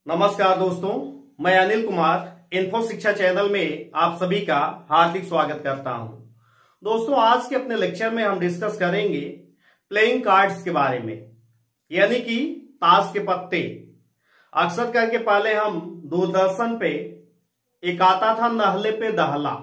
नमस्कार दोस्तों, मैं अनिल कुमार इन्फोशिक्षा चैनल में आप सभी का हार्दिक स्वागत करता हूं। दोस्तों, आज के अपने लेक्चर में हम डिस्कस करेंगे प्लेइंग कार्ड्स के बारे में, यानी कि ताश के पत्ते। अक्सर करके पहले हम दूरदर्शन पे एक आता था नहले पे दहला,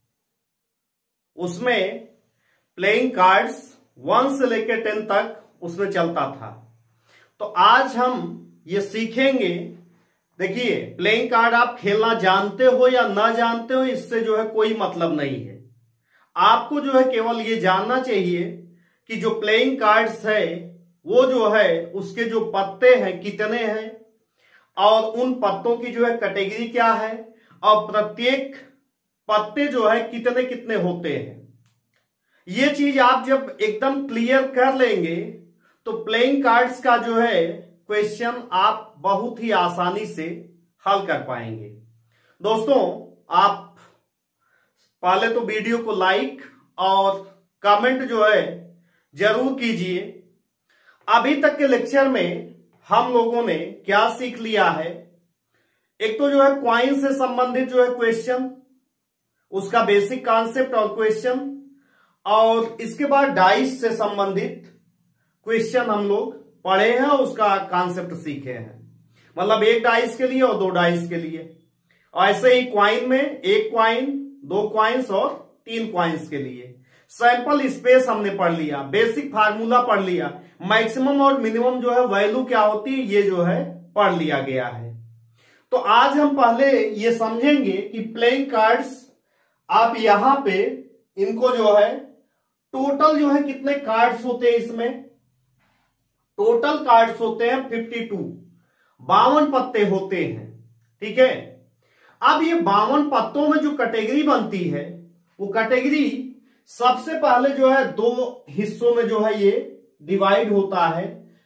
उसमें प्लेइंग कार्ड्स 1 से लेकर 10 तक उसमें चलता था। तो आज हम ये सीखेंगे। देखिए, प्लेइंग कार्ड आप खेलना जानते हो या ना जानते हो, इससे जो है कोई मतलब नहीं है। आपको जो है केवल ये जानना चाहिए कि जो प्लेइंग कार्ड्स है वो जो है उसके जो पत्ते हैं कितने हैं, और उन पत्तों की जो है कैटेगरी क्या है, और प्रत्येक पत्ते जो है कितने कितने होते हैं। ये चीज आप जब एकदम क्लियर कर लेंगे तो प्लेइंग कार्ड्स का जो है क्वेश्चन आप बहुत ही आसानी से हल कर पाएंगे। दोस्तों, आप पहले तो वीडियो को लाइक और कमेंट जो है जरूर कीजिए। अभी तक के लेक्चर में हम लोगों ने क्या सीख लिया है, एक तो जो है क्वाइन से संबंधित जो है क्वेश्चन, उसका बेसिक कॉन्सेप्ट और क्वेश्चन, और इसके बाद डाइस से संबंधित क्वेश्चन हम लोग पढ़े हैं और उसका कॉन्सेप्ट सीखे हैं। मतलब एक डाइस के लिए और 2 डाइस के लिए, और ऐसे ही क्वाइन में 1 क्वाइन, 2 क्वाइंस और 3 क्वाइंस के लिए। सैंपल स्पेस हमने पढ़ लिया, बेसिक फार्मूला पढ़ लिया, मैक्सिमम और मिनिमम जो है वैल्यू क्या होती है ये जो है पढ़ लिया गया है। तो आज हम पहले ये समझेंगे कि प्लेइंग कार्ड्स आप यहां पे इनको जो है टोटल जो है कितने कार्ड्स होते हैं। इसमें टोटल कार्ड्स होते हैं 52, 52 पत्ते होते हैं। ठीक है, अब ये 52 पत्तों में जो कैटेगरी बनती है वो कैटेगरी सबसे पहले जो है 2 हिस्सों में जो है ये डिवाइड होता है,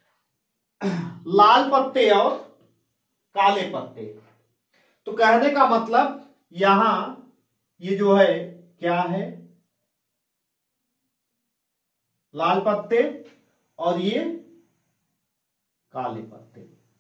लाल पत्ते और काले पत्ते। तो कहने का मतलब यहां ये जो है क्या है, लाल पत्ते और ये काले पत्ते।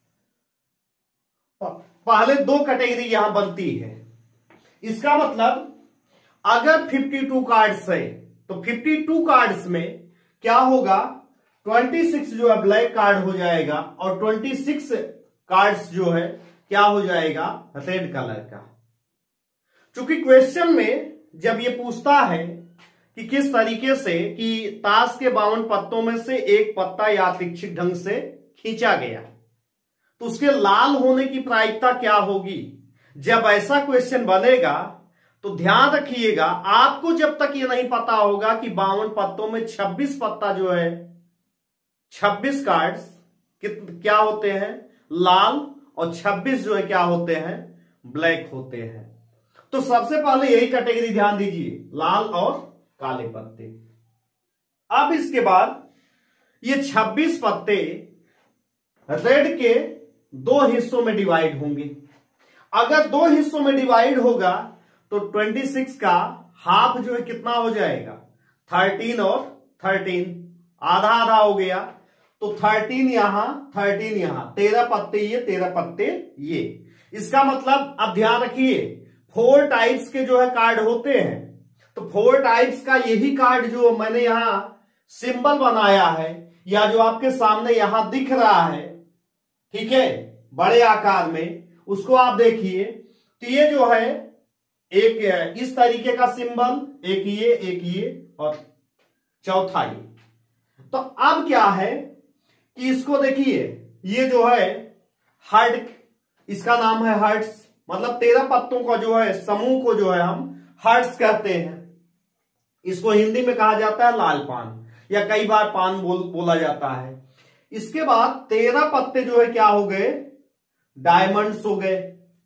पहले 2 कैटेगरी यहां बनती है। इसका मतलब अगर 52 कार्ड्स है तो 52 कार्ड्स में क्या होगा, 26 जो है ब्लैक कार्ड हो जाएगा और 26 कार्ड्स जो है क्या हो जाएगा, रेड कलर का। चूंकि क्वेश्चन में जब ये पूछता है कि किस तरीके से कि ताश के 52 पत्तों में से एक पत्ता यादृच्छिक ढंग से खींचा गया, तो उसके लाल होने की प्रायिकता क्या होगी। जब ऐसा क्वेश्चन बनेगा तो ध्यान रखिएगा, आपको जब तक ये नहीं पता होगा कि 52 पत्तों में 26 पत्ता जो है 26 कार्ड्स क्या होते हैं, लाल, और 26 जो है क्या होते हैं, ब्लैक होते हैं। तो सबसे पहले यही कैटेगरी ध्यान दीजिए, लाल और काले पत्ते। अब इसके बाद ये 26 पत्ते रेड के 2 हिस्सों में डिवाइड होंगे। अगर 2 हिस्सों में डिवाइड होगा तो 26 का हाफ जो है कितना हो जाएगा, 13 और 13, आधा आधा हो गया। तो 13 यहां, 13 यहां, 13 पत्ते ये, 13 पत्ते ये। इसका मतलब अब ध्यान रखिए 4 टाइप्स के जो है कार्ड होते हैं। तो 4 टाइप्स का यही कार्ड जो मैंने यहां सिंबल बनाया है या जो आपके सामने यहां दिख रहा है, ठीक है, बड़े आकार में, उसको आप देखिए। तो ये जो है एक इस तरीके का सिंबल, एक ये और चौथा ये। तो अब क्या है कि इसको देखिए, ये जो है हार्ट, इसका नाम है हार्ट्स, मतलब 13 पत्तों का जो है समूह को जो है हम हार्ट्स कहते हैं। इसको हिंदी में कहा जाता है लाल पान, या कई बार पान बोला जाता है। इसके बाद 13 पत्ते जो है क्या हो गए, डायमंड्स हो गए।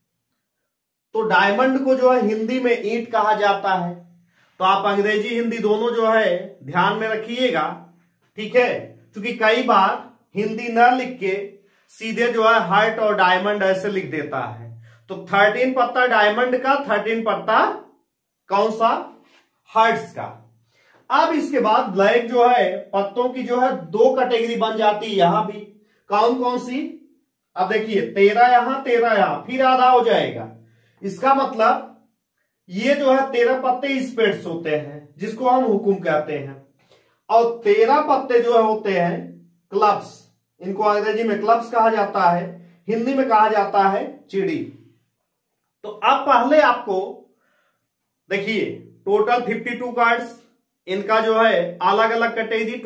तो डायमंड को जो है हिंदी में ईंट कहा जाता है। तो आप अंग्रेजी हिंदी दोनों जो है ध्यान में रखिएगा, ठीक है, क्योंकि कई बार हिंदी न लिख के सीधे जो है हार्ट और डायमंड ऐसे लिख देता है। तो 13 पत्ता डायमंड का, 13 पत्ता कौन सा, हार्ट्स का। अब इसके बाद ब्लैक जो है पत्तों की जो है 2 कैटेगरी बन जाती है यहां भी। कौन कौन सी, अब देखिए 13 यहां 13 यहां, फिर आधा हो जाएगा। इसका मतलब ये जो है 13 पत्ते स्पेड्स होते हैं जिसको हम हुकुम कहते हैं, और 13 पत्ते जो है होते हैं क्लब्स। इनको अंग्रेजी में क्लब्स कहा जाता है, हिंदी में कहा जाता है चिड़ी। तो अब पहले आपको देखिए टोटल 52 कार्ड्स, इनका जो है अलग अलग कैटेगरी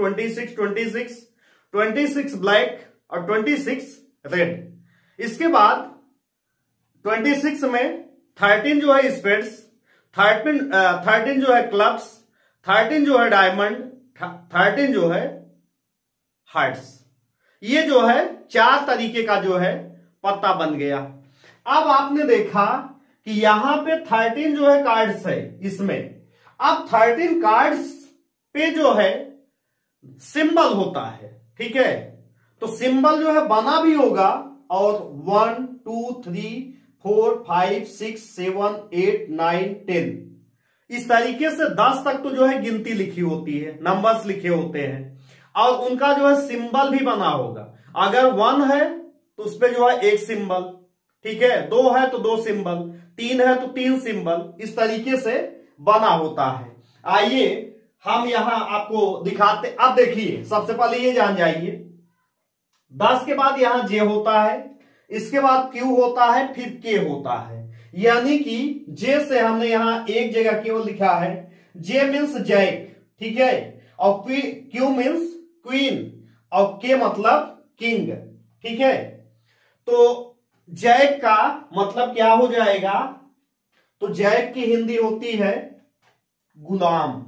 26 ब्लैक और 26 रेड। इसके बाद 26 में 13 जो है स्पेड्स, 13 जो है क्लब्स, 13 जो है डायमंड, 13 जो है हार्ट्स। ये जो है 4 तरीके का जो है पत्ता बन गया। अब आपने देखा कि यहां पे 13 जो है कार्ड्स है इसमें। अब 13 कार्ड्स पे जो है सिंबल होता है, ठीक है। तो सिंबल जो है बना भी होगा, और 1 2 3 4 5 6 7 8 9 10 इस तरीके से 10 तक तो जो है गिनती लिखी होती है, नंबर्स लिखे होते हैं, और उनका जो है सिंबल भी बना होगा। अगर 1 है तो उस पर जो है एक सिंबल, ठीक है, 2 है तो 2 सिंबल, 3 है तो 3 सिंबल, इस तरीके से बना होता है। आइए हम यहां आपको दिखाते। अब देखिए सबसे पहले ये जान जाइए 10 के बाद यहां जे होता है, इसके बाद क्यू होता है, फिर के होता है। यानी कि जे से हमने यहां एक जगह केवल लिखा है, जे मीन्स जैक, ठीक है, और क्यू मीन्स क्वीन, और के मतलब किंग, ठीक है। तो जैक का मतलब क्या हो जाएगा? तो जैक की हिंदी होती है गुलाम।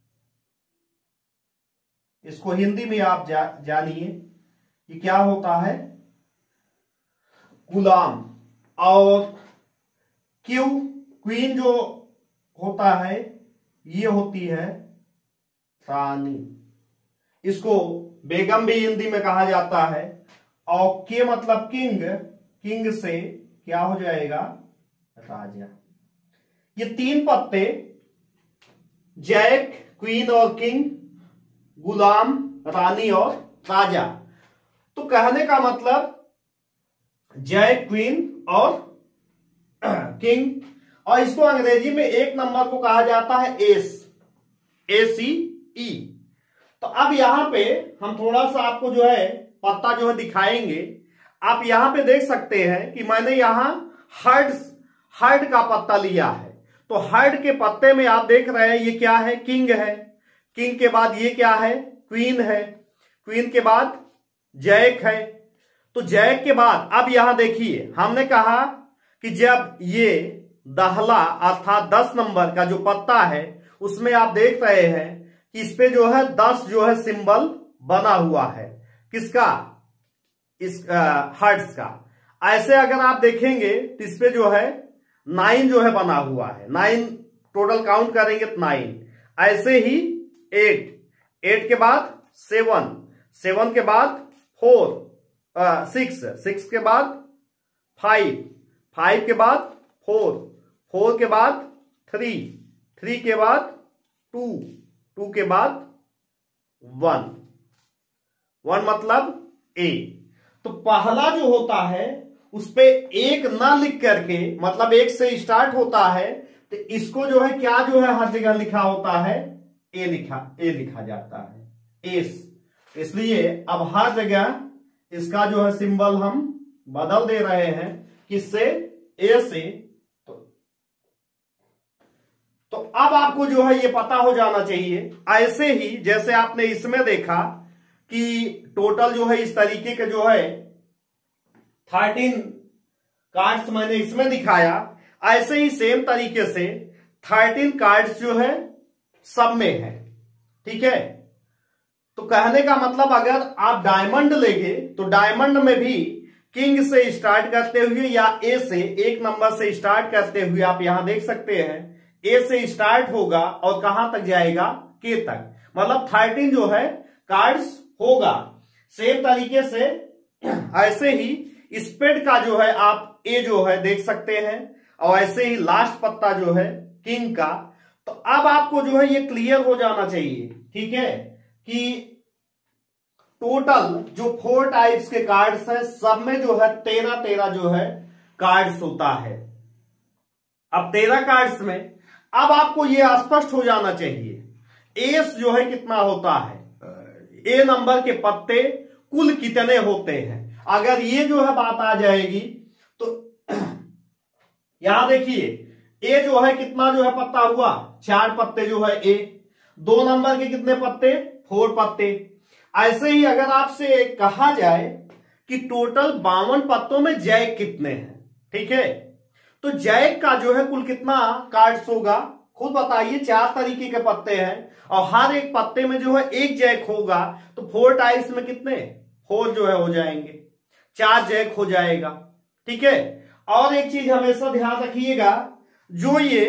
इसको हिंदी में आप जानिए कि क्या होता है, गुलाम। और क्यू क्वीन जो होता है ये होती है रानी, इसको बेगम भी हिंदी में कहा जाता है। और के मतलब किंग, किंग से क्या हो जाएगा, राजा। ये 3 पत्ते जैक, क्वीन और किंग, गुलाम, रानी और राजा। तो कहने का मतलब जैक, क्वीन और किंग, और इसको अंग्रेजी में एक नंबर को कहा जाता है एस, ACE। तो अब यहां पे हम थोड़ा सा आपको जो है पत्ता जो है दिखाएंगे। आप यहां पे देख सकते हैं कि मैंने यहां हर्ड का पत्ता लिया है। तो हर्ड के पत्ते में आप देख रहे हैं ये क्या है, किंग है। किंग के बाद ये क्या है, क्वीन है। क्वीन के बाद जैक है। तो जैक के बाद अब यहां देखिए हमने कहा कि जब ये दहला अर्थात 10 नंबर का जो पत्ता है उसमें आप देख रहे हैं कि इस पे जो है 10 जो है सिंबल बना हुआ है। किसका? इस हर्ट्स का। ऐसे अगर आप देखेंगे तो इस पे जो है 9 जो है बना हुआ है, 9 टोटल काउंट करेंगे तो 9। ऐसे ही 8 के बाद 7 के बाद 6 के बाद 5 के बाद 4 के बाद 3 के बाद 2 के बाद 1 मतलब ए। तो पहला जो होता है उस पे एक ना लिख करके, मतलब एक से स्टार्ट होता है, तो इसको जो है क्या जो है हर जगह लिखा होता है, ए लिखा जाता है, एस। इसलिए अब हर जगह इसका जो है सिंबल हम बदल दे रहे हैं, किससे, ए से। तो अब आपको जो है ये पता हो जाना चाहिए। ऐसे ही जैसे आपने इसमें देखा कि टोटल जो है इस तरीके के जो है 13 कार्ड्स मैंने इसमें दिखाया, ऐसे ही सेम तरीके से 13 कार्ड्स जो है सब में है, ठीक है। तो कहने का मतलब अगर आप डायमंड लेंगे तो डायमंड में भी किंग से स्टार्ट करते हुए या ए से, एक नंबर से स्टार्ट करते हुए आप यहां देख सकते हैं ए से स्टार्ट होगा और कहां तक जाएगा, के तक, मतलब 13 जो है कार्ड्स होगा। सेम तरीके से ऐसे ही स्पेड का जो है आप ए जो है देख सकते हैं, और ऐसे ही लास्ट पत्ता जो है किंग का। तो अब आपको जो है ये क्लियर हो जाना चाहिए, ठीक है, कि टोटल जो 4 टाइप्स के कार्ड्स हैं सब में जो है 13 जो है कार्ड्स होता है। अब 13 कार्ड्स में अब आपको यह स्पष्ट हो जाना चाहिए एस जो है कितना होता है, ए नंबर के पत्ते कुल कितने होते हैं। अगर ये जो है बात आ जाएगी तो यहां देखिए ए जो है कितना जो है पत्ता हुआ, 4 पत्ते जो है ए, 2 नंबर के कितने पत्ते, 4 पत्ते। ऐसे ही अगर आपसे कहा जाए कि टोटल 52 पत्तों में जैक कितने हैं, ठीक है, तो जैक का जो है कुल कितना कार्ड्स होगा खुद बताइए। 4 तरीके के पत्ते हैं और हर एक पत्ते में जो है एक जैक होगा, तो 4 टाइप्स में कितने 4 जो है हो जाएंगे, 4 जैक हो जाएगा, ठीक है। और एक चीज हमेशा ध्यान रखिएगा, जो ये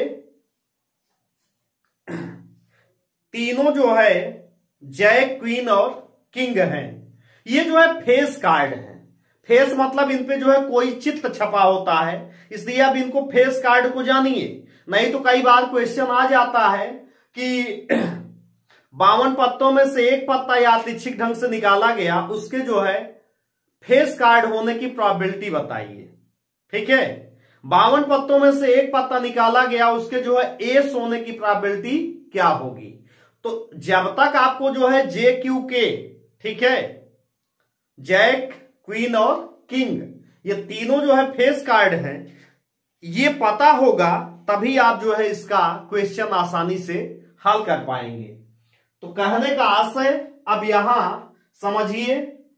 तीनों जो है जैक, क्वीन और किंग हैं, ये जो है फेस कार्ड है। फेस मतलब इन पे जो है कोई चित्र छपा होता है, इसलिए अब इनको फेस कार्ड को जानिए। नहीं तो कई बार क्वेश्चन आ जाता है कि 52 पत्तों में से एक पत्ता यादृच्छिक ढंग से निकाला गया, उसके जो है फेस कार्ड होने की प्रोबेबिलिटी बताइए, ठीक है। 52 पत्तों में से एक पत्ता निकाला गया, उसके जो है एस होने की प्रोबेबिलिटी क्या होगी। तो जब तक आपको जो है जे क्यू के, ठीक है, जैक, क्वीन और किंग, ये तीनों जो है फेस कार्ड हैं, ये पता होगा तभी आप जो है इसका क्वेश्चन आसानी से हल कर पाएंगे। तो कहने का आशय अब यहां समझिए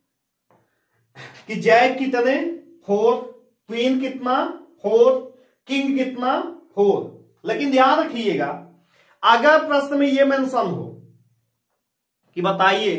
कि जैक कितने 4, क्वीन कितना 4, किंग कितना 4। लेकिन ध्यान रखिएगा अगर प्रश्न में यह मेंशन हो कि बताइए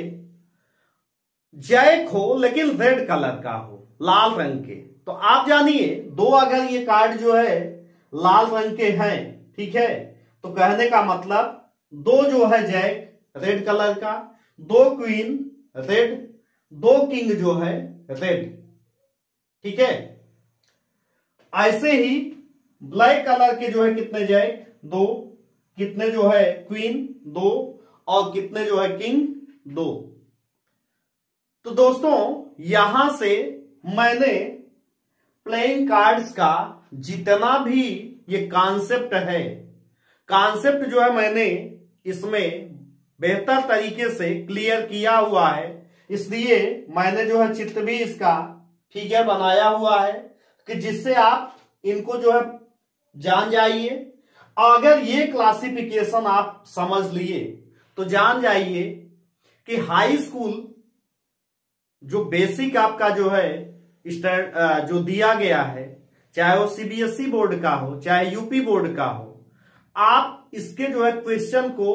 जैक हो लेकिन रेड कलर का हो, लाल रंग के, तो आप जानिए 2 अगर ये कार्ड जो है लाल रंग के हैं, ठीक है, तो कहने का मतलब 2 जो है जैक रेड कलर का, 2 क्वीन रेड, 2 किंग जो है रेड, ठीक है। ऐसे ही ब्लैक कलर के जो है कितने जैक 2, कितने जो है क्वीन 2 और कितने जो है किंग 2। तो दोस्तों यहां से मैंने प्लेइंग कार्ड्स का जितना भी ये कॉन्सेप्ट है, कॉन्सेप्ट जो है मैंने इसमें बेहतर तरीके से क्लियर किया हुआ है, इसलिए मैंने जो है चित्र भी इसका फिगर बनाया हुआ है कि जिससे आप इनको जो है जान जाइए। अगर ये क्लासिफिकेशन आप समझ लिए तो जान जाइए कि हाई स्कूल जो बेसिक आपका जो है जो दिया गया है, चाहे वो सीबीएसई बोर्ड का हो चाहे यूपी बोर्ड का हो, आप इसके जो है क्वेश्चन को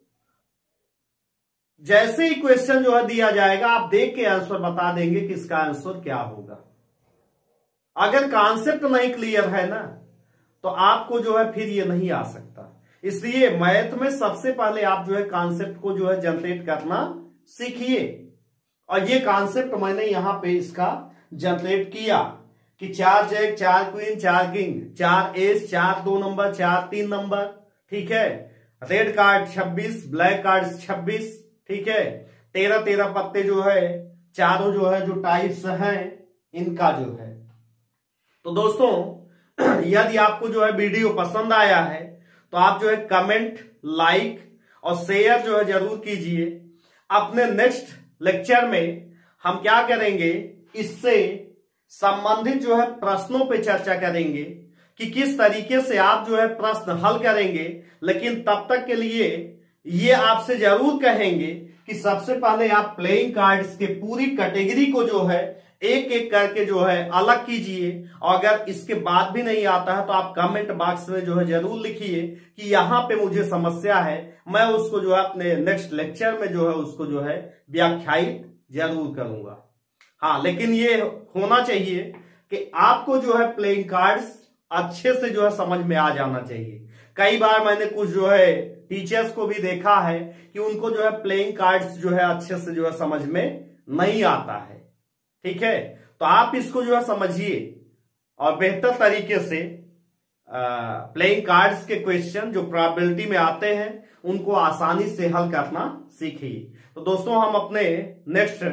जैसे ही क्वेश्चन जो है दिया जाएगा आप देख के आंसर बता देंगे कि इसका आंसर क्या होगा। अगर कॉन्सेप्ट नहीं क्लियर है ना तो आपको जो है फिर ये नहीं आ सकता। इसलिए मैथ में सबसे पहले आप जो है कॉन्सेप्ट को जो है जनरेट करना सीखिए, और ये कॉन्सेप्ट मैंने यहां पे इसका जनरेट किया कि 4 jack, 4 queen, 4 king, 4 ace, 4 2 number, 4 3 number, ठीक है, रेड कार्ड 26, ब्लैक कार्ड 26, ठीक है, 13 पत्ते जो है, चारों जो है जो टाइप्स हैं इनका जो है। तो दोस्तों यदि आपको जो है वीडियो पसंद आया है तो आप जो है कमेंट, लाइक और शेयर जो है जरूर कीजिए। अपने नेक्स्ट लेक्चर में हम क्या करेंगे, इससे संबंधित जो है प्रश्नों पे चर्चा करेंगे कि किस तरीके से आप जो है प्रश्न हल करेंगे। लेकिन तब तक के लिए ये आपसे जरूर कहेंगे कि सबसे पहले आप प्लेइंग कार्ड्स के पूरी कैटेगरी को जो है एक एक करके जो है अलग कीजिए, और अगर इसके बाद भी नहीं आता है तो आप कमेंट बॉक्स में जो है जरूर लिखिए कि यहां पे मुझे समस्या है, मैं उसको जो है अपने नेक्स्ट लेक्चर में जो है उसको जो है व्याख्यायित जरूर करूंगा। हाँ, लेकिन ये होना चाहिए कि आपको जो है प्लेइंग कार्ड्स अच्छे से जो है समझ में आ जाना चाहिए। कई बार मैंने कुछ जो है टीचर्स को भी देखा है कि उनको जो है प्लेइंग कार्ड्स जो है अच्छे से जो है समझ में नहीं आता है, ठीक है। तो आप इसको जो है समझिए और बेहतर तरीके से प्लेइंग कार्ड्स के क्वेश्चन जो प्रोबेबिलिटी में आते हैं उनको आसानी से हल करना सीखिए। तो दोस्तों हम अपने नेक्स्ट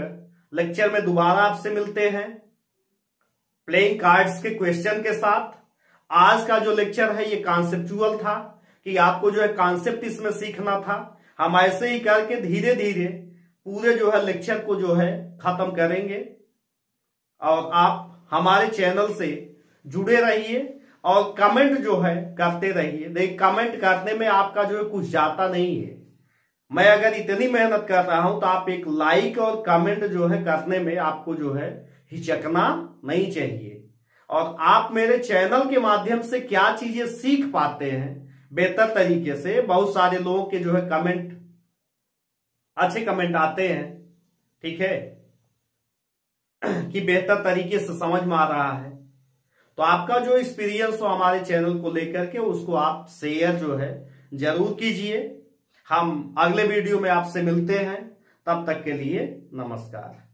लेक्चर में दोबारा आपसे मिलते हैं प्लेइंग कार्ड्स के क्वेश्चन के साथ। आज का जो लेक्चर है ये कॉन्सेप्चुअल था कि आपको जो है कॉन्सेप्ट इसमें सीखना था। हम ऐसे ही करके धीरे धीरे पूरे जो है लेक्चर को जो है खत्म करेंगे और आप हमारे चैनल से जुड़े रहिए और कमेंट जो है करते रहिए। देख, कमेंट करने में आपका जो है कुछ जाता नहीं है। मैं अगर इतनी मेहनत कर रहा हूं तो आप एक लाइक और कमेंट जो है करने में आपको जो है हिचकना नहीं चाहिए। और आप मेरे चैनल के माध्यम से क्या चीजें सीख पाते हैं बेहतर तरीके से, बहुत सारे लोगों के जो है कमेंट, अच्छे कमेंट आते हैं, ठीक है, कि बेहतर तरीके से समझ में आ रहा है। तो आपका जो एक्सपीरियंस हो हमारे चैनल को लेकर के उसको आप शेयर जो है जरूर कीजिए। हम अगले वीडियो में आपसे मिलते हैं, तब तक के लिए नमस्कार।